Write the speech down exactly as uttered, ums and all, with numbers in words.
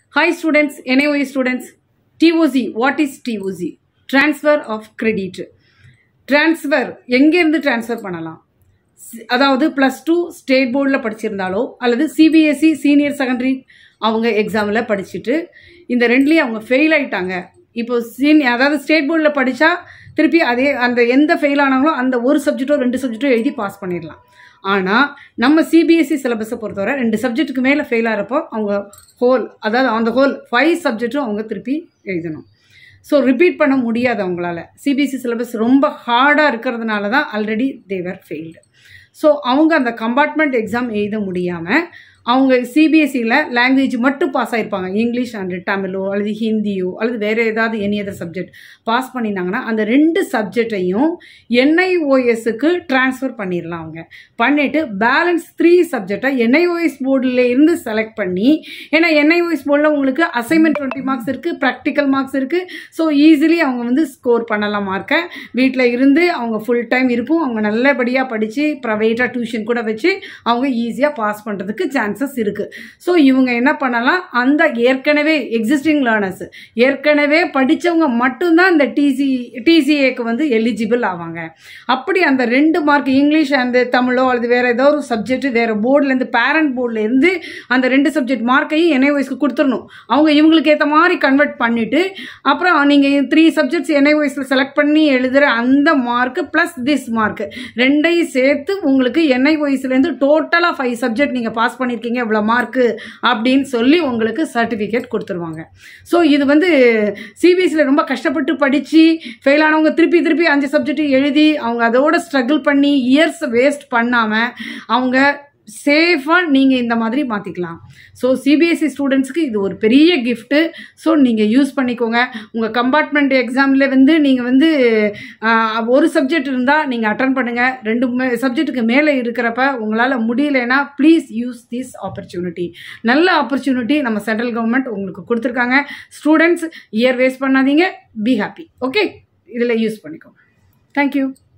Hi students, N I O S students. T O C, what is T O C? Transfer of credit. Transfer, எங்க இருந்து transfer பண்ணலாம்? அதாவது plus two state boardல படிச்சிருந்தாலோ அல்லது C B S E senior secondary அவங்க எக்ஸாம்ல படிச்சிட்டு இந்த ரெண்டுலயும் அவங்க ஃபெயில் ஆயிட்டாங்க. இப்போ சீனியர் அதாவது ஸ்டேட் போர்டில் படித்தா திருப்பி அதே அந்த எந்த ஃபெயில் ஆனாங்களோ அந்த ஒரு சப்ஜெக்டோ ரெண்டு சப்ஜெக்டோ எழுதி பாஸ் பண்ணிடலாம். ஆனால் நம்ம சிபிஎஸ்சி சிலபஸை பொறுத்தவரை ரெண்டு சப்ஜெக்ட்டுக்கு மேலே ஃபெயில் ஆகிறப்போ அவங்க ஹோல் அதாவது அந்த ஹோல் ஃபைவ் சப்ஜெக்டும் அவங்க திருப்பி எழுதணும். ஸோ ரிப்பீட் பண்ண முடியாது அவங்களால. சிபிஎஸ்சி சிலபஸ் ரொம்ப ஹார்டாக இருக்கிறதுனால தான் ஆல்ரெடி தேவர் ஃபெயில்டு. ஸோ அவங்க அந்த கம்பார்ட்மெண்ட் எக்ஸாம் எழுத முடியாமல் அவங்க சிபிஎஸ்சியில் லாங்குவேஜ் மட்டும் பாஸ் ஆகிருப்பாங்க. இங்கிலீஷ் அண்ட் தமிழோ அல்லது ஹிந்தியோ அல்லது வேறு ஏதாவது எனி அதர் சப்ஜெக்ட் பாஸ் பண்ணியிருந்தாங்கன்னா அந்த ரெண்டு சப்ஜெக்டையும் என்ஐஓஎஸ்க்கு ட்ரான்ஸ்ஃபர் பண்ணிடலாம். அவங்க பண்ணிவிட்டு பேலன்ஸ் த்ரீ சப்ஜெக்டை என்ஐஓஎஸ் போர்டில் இருந்து செலக்ட் பண்ணி, ஏன்னா என்ஐஓஎஸ் போர்டில் உங்களுக்கு அசைன்மெண்ட் டுவெண்ட்டி மார்க்ஸ் இருக்குது, ப்ராக்டிக்கல் மார்க்ஸ் இருக்குது. ஸோ ஈஸிலி அவங்க வந்து ஸ்கோர் பண்ணலாம் மார்க்கை. வீட்டில் இருந்து அவங்க ஃபுல் டைம் இருக்கும், அவங்க நல்லபடியாக படித்து ப்ரைவேட்டாக டியூஷன் கூட வச்சு அவங்க ஈஸியாக பாஸ் பண்ணுறதுக்கு சான்ஸ் இருக்கு. ஸோ இவங்க என்ன பண்ணலாம், அந்த ஏற்கனவே எக்ஸிஸ்டிங் லேர்னர்ஸ் ஏற்கனவே படித்தவங்க மட்டும்தான் இந்த டிசி டிசிஏக்கு வந்து எலிஜிபிள் ஆவாங்க. அப்படி அந்த ரெண்டு மார்க் இங்கிலீஷ் அந்த தமிழோ அல்லது வேற ஏதோ ஒரு சப்ஜெக்ட் வேற போர்ட்லேருந்து பேரண்ட் போர்டில் இருந்து அந்த ரெண்டு சப்ஜெக்ட் மார்க்கையும் என்ஐஓஎஸ்க்கு கொடுத்துடணும். அவங்க இவங்களுக்கு ஏற்ற மாதிரி கன்வெர்ட் பண்ணிட்டு அப்புறம் நீங்கள் த்ரீ சப்ஜெக்ட்ஸ் என்ஐஓஎஸ்ல செலக்ட் பண்ணி எழுதுகிற அந்த மார்க் ப்ளஸ் திஸ் மார்க் ரெண்டையும் சேர்த்து உங்களுக்கு என்ஐஓஎஸ்லேருந்து டோட்டலாக ஃபைவ் சப்ஜெக்ட் நீங்கள் பாஸ் பண்ணி இருக்கீங்க இவ்வளோ மார்க்கு அப்படின்னு சொல்லி உங்களுக்கு சர்டிஃபிகேட் கொடுத்துருவாங்க. ஸோ இது வந்து சிபிஎஸ்சியில் ரொம்ப கஷ்டப்பட்டு படித்து ஃபெயில் ஆனவங்க திருப்பி திருப்பி அஞ்சு சப்ஜெக்ட் எழுதி அவங்க அதோட ஸ்ட்ரகிள் பண்ணி இயர்ஸ் வேஸ்ட் பண்ணாமல் அவங்க சேஃபாக நீங்கள் இந்த மாதிரி மாற்றிக்கலாம். ஸோ சிபிஎஸ்சி ஸ்டூடெண்ட்ஸுக்கு இது ஒரு பெரிய கிஃப்ட்டு. ஸோ நீங்கள் யூஸ் பண்ணிக்கோங்க. உங்கள் கம்பார்ட்மெண்ட் எக்ஸாமில் வந்து நீங்கள் வந்து ஒரு சப்ஜெக்ட் இருந்தால் நீங்கள் அட்டன் பண்ணுங்கள். ரெண்டு சப்ஜெக்ட்டுக்கு மேலே இருக்கிறப்ப உங்களால் முடியலைன்னா ப்ளீஸ் யூஸ் திஸ் ஆப்பர்ச்சுனிட்டி. நல்ல ஆப்பர்ச்சுனிட்டி நம்ம சென்ட்ரல் கவர்மெண்ட் உங்களுக்கு கொடுத்துருக்காங்க. ஸ்டூடெண்ட்ஸ் இயர் வேஸ்ட் பண்ணாதீங்க, பி ஹாப்பி. ஓகே, இதில் யூஸ் பண்ணிக்கோங்க. தேங்க்யூ.